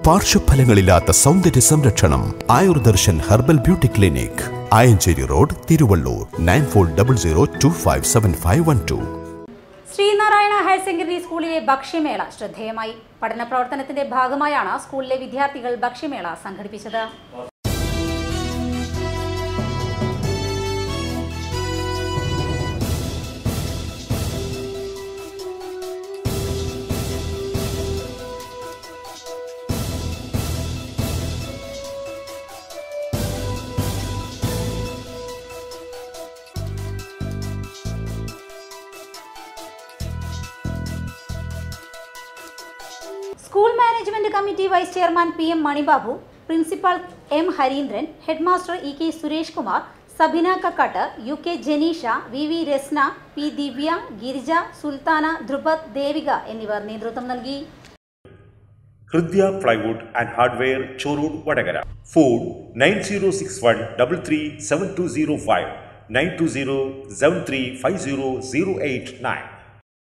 പാർശ്വഫലങ്ങളില്ലാത്ത സൗന്ദര്യ സംരക്ഷണം. Ayurdarshan herbal beauty clinic, Ayancheri road, Thiruvallur. 9400257512. Sree Narayana higher secondary സ്കൂളിലെ ഭക്ഷ്യമേള ശ്രദ്ധേയമായി. പഠന പ്രവർത്തനത്തിന്റെ ഭാഗമായാണ് സ്കൂളിലെ വിദ്യാർത്ഥികൾ ഭക്ഷ്യമേള സംഘടിപ്പിച്ചത്. School management committee vice chairman PM Manibabu, principal M Harindran, headmaster EK Suresh Kumar, Sabina Kakkat, UK Janeesha, VV Rasna, P Divya, Girija, Sulthana, Dhrupad, Devika എന്നിവർ നേതൃത്വം നൽകി. Hridya plywood and hardware, Chorur, Vatakara. Phone 9061337205 92073500809.